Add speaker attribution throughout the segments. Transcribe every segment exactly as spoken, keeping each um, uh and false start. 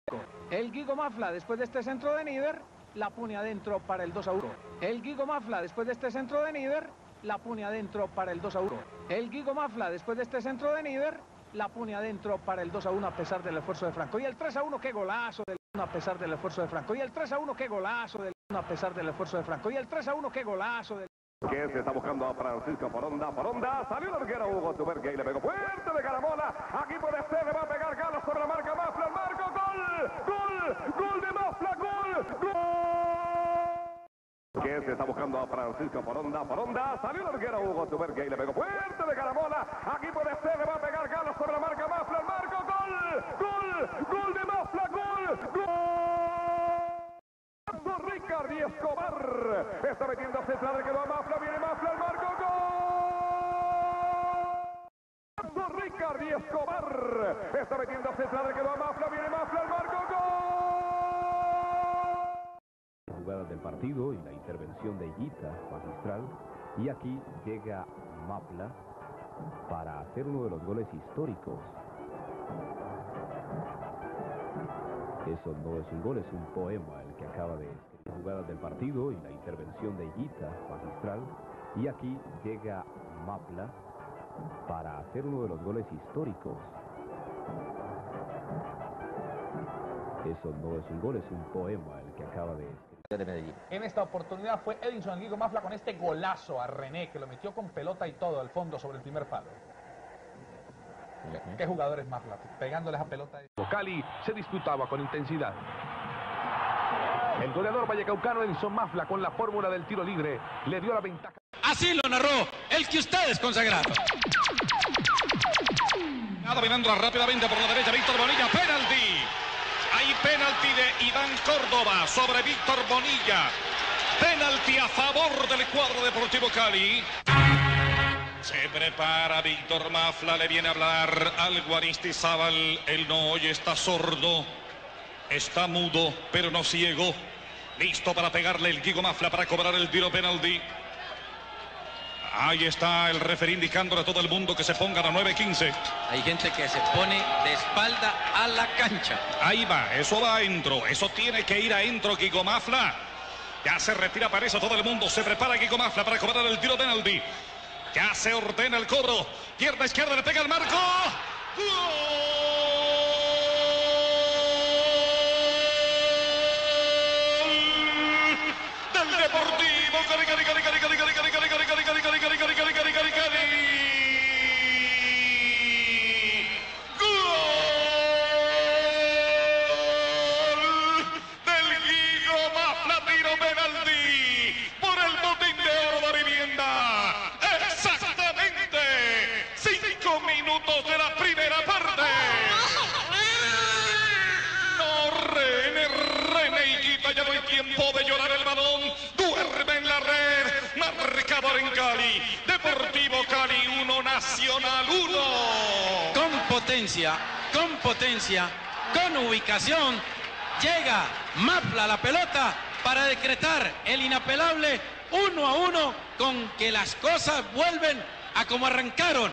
Speaker 1: El Guigo Mafla, después de este centro de Nieder, la pone adentro para el dos a uno. El Guigo Mafla, después de este centro de Nieder, la pone adentro para el dos a uno. El Guigo Mafla, después de este centro de Nieder, la pone adentro para el dos a uno a pesar del esfuerzo de Franco. Y el tres a uno, qué golazo del a pesar del esfuerzo de Franco. Y el tres a uno, qué golazo del a pesar del esfuerzo de Franco. Y el tres a uno, qué golazo del...
Speaker 2: Que se está buscando a Francisco Foronda, Foronda, salió el arquero Hugo Tuberque y le pegó fuerte de Caramola, aquí puede ser, le va a pegar Galo sobre la marca Mafla, el marco, gol, gol, gol de Mafla, gol, gol. Que se está buscando a Francisco Foronda, Foronda, salió el arquero Hugo Tuberque y le pegó fuerte de Caramola, aquí puede ser, le va a pegar Galo sobre la marca Mafla, el marco, gol, gol, gol de Mafla, gol, gol. Ricardo Escobar está metiéndose, se le quedó a Mafla, viene Mafla, el marco, gol. Ricardo Escobar está metiéndose, se le quedó a Mafla, viene Mafla, el marco, gol.
Speaker 3: Jugadas del partido y la intervención de Higuita, magistral, y aquí llega Mafla para hacer uno de los goles históricos. Eso no es un gol, es un poema el que acaba de escribir. Jugadas del partido y la intervención de Higuita, magistral, y aquí llega Mafla para hacer uno de los goles históricos. Eso no es un gol, es un poema el que acaba de escribir.
Speaker 4: En esta oportunidad fue Edinson Guigo Mafla con este golazo a René, que lo metió con pelota y todo al fondo sobre el primer palo. ¿Qué jugadores Mafla? Pegándoles a pelota.
Speaker 2: Cali se disputaba con intensidad. El goleador vallecaucano Edinson Mafla, con la fórmula del tiro libre, le dio la ventaja.
Speaker 5: Así lo narró el que ustedes consagraron.
Speaker 6: Dominando rápidamente por la derecha Víctor Bonilla, penalti. Hay penalti de Iván Córdoba sobre Víctor Bonilla. Penalti a favor del cuadro Deportivo Cali. Se prepara Víctor Mafla, le viene a hablar al Guaristizábal. Él no oye, está sordo, está mudo, pero no ciego. Listo para pegarle el Guigo Mafla para cobrar el tiro penalti. Ahí está el referí indicándole a todo el mundo que se pongan a nueve quince.
Speaker 5: Hay gente que se pone de espalda a la cancha.
Speaker 6: Ahí va, eso va adentro, eso tiene que ir adentro Guigo Mafla. Ya se retira para eso todo el mundo, se prepara Guigo Mafla para cobrar el tiro penalti. Ya se ordena el cobro. Pierna izquierda, le pega al marco. ¡Gol! Del Deportivo Cali, Cali, Cali, Cali, Cali, Cali, Cali, Cali, Cali, Cali, Cali, Cali, Cali, Cali, Cali, Cali, Cali, Cali. ¡Gol! Del Guigo Mafla, tiro penalti por el botín de oro de vivienda. Exactamente cinco minutos de la primera parte. No, René, René Higuita, ya no hay tiempo de llorar el balón. Duerme en la red. Marcador en Cali. Deportivo Cali uno, Nacional uno.
Speaker 5: Con potencia, con potencia, con ubicación, llega Mafla a la pelota para decretar el inapelable uno a uno, con que las cosas vuelven a como arrancaron.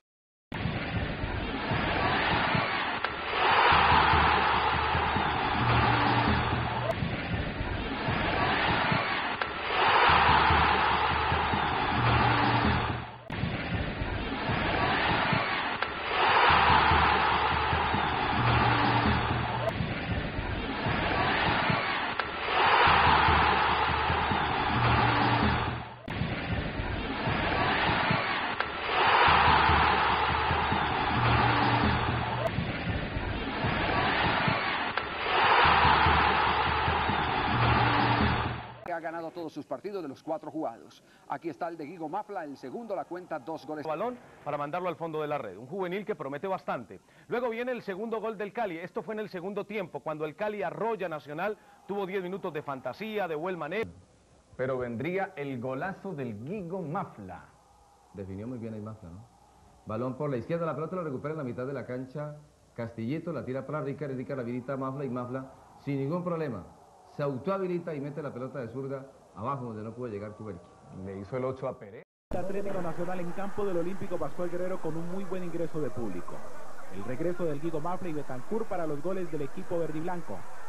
Speaker 7: Ha ganado todos sus partidos de los cuatro jugados. Aquí está el de Guigo Mafla, el segundo, la cuenta dos goles.
Speaker 8: Balón para mandarlo al fondo de la red, un juvenil que promete bastante. Luego viene el segundo gol del Cali, esto fue en el segundo tiempo, cuando el Cali arrolla a Nacional, tuvo diez minutos de fantasía, de buen manejo.
Speaker 9: Pero vendría el golazo del Guigo Mafla.
Speaker 10: Definió muy bien ahí Mafla, ¿no? Balón por la izquierda, la pelota lo recupera en la mitad de la cancha, Castillito la tira para Ricardo, y Ricardo habilita a Mafla, y Mafla sin ningún problema se autohabilita y mete la pelota de zurda abajo donde no puede llegar Tuberque.
Speaker 9: Le hizo el ocho a Pérez.
Speaker 11: Atlético Nacional en campo del Olímpico Pascual Guerrero con un muy buen ingreso de público. El regreso del Guigo Mafla y Betancourt para los goles del equipo verdiblanco.